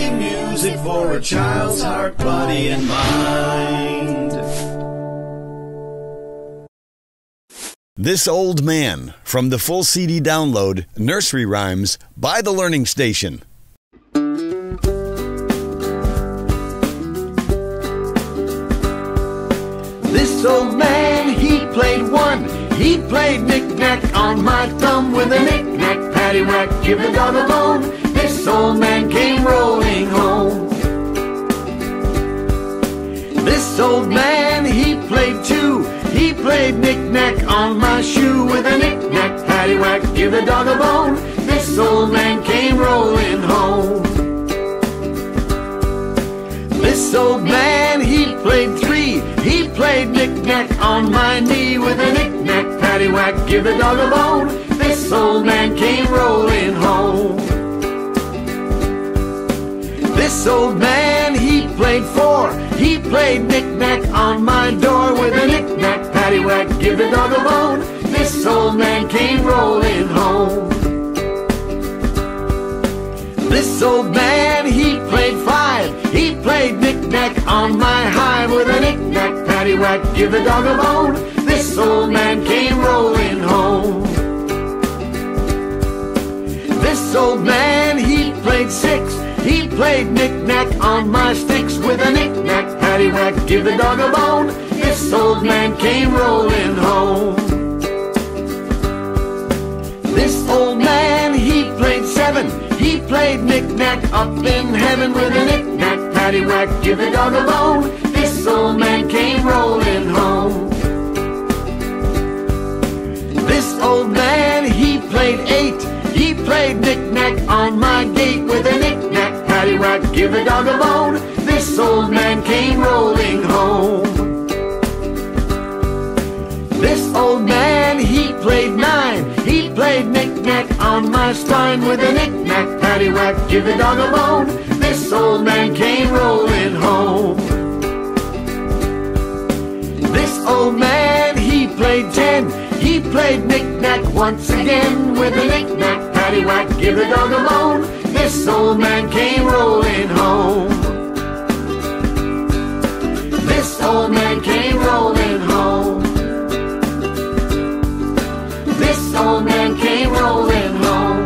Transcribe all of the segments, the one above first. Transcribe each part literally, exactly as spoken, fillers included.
Soothing music for a child's heart, body, and mind. This Old Man, from the full C D download, Nursery Rhymes, by The Learning Station. This old man, he played one. He played knick-knack on my thumb with a knick-knack, paddywhack, give the dog a bone. This old man came rolling home. This old man, he played two. He played knick-knack on my shoe with a knick-knack, paddywhack, give the dog a bone. This old man came rolling home. This old man, he played three. He played knick-knack on my knee with a knick-knack, paddywhack, give the dog a bone. This old man came rolling home. This old man, he played four. He played knick-knack on my door with a knick-knack, paddywhack, give the dog a bone. This old man came rolling home. This old man, he played five. He played knick-knack on my hive with a knick-knack, paddywhack, give the dog a bone. This old man came rolling home. This old man, he played six. He played knick-knack on my sticks with a knick-knack, paddywhack, give the dog a bone. This old man came rolling home. This old man, he played seven. He played knick-knack up in heaven with a knick-knack, paddywhack, give the dog a bone. This old man came rolling home. This old man, he played eight. He played knick-knack on my gate with a knick-knack, paddywhack, give the dog a bone. This old man came rolling home. This old man, he played nine. He played knick-knack on my spine with a knick-knack, paddywhack, give the dog a bone. This old man came rolling home. This old man, he played ten. He played knick-knack once again with a knick-knack, paddywhack, give the dog a bone. This old man came rolling home. This old man came rolling home. This old man came rolling home.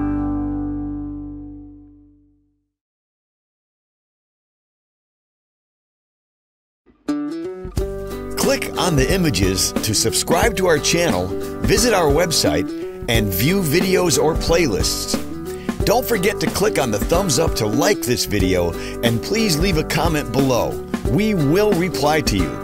Click on the images to subscribe to our channel, visit our website, and view videos or playlists. Don't forget to click on the thumbs up to like this video, and please leave a comment below. We will reply to you.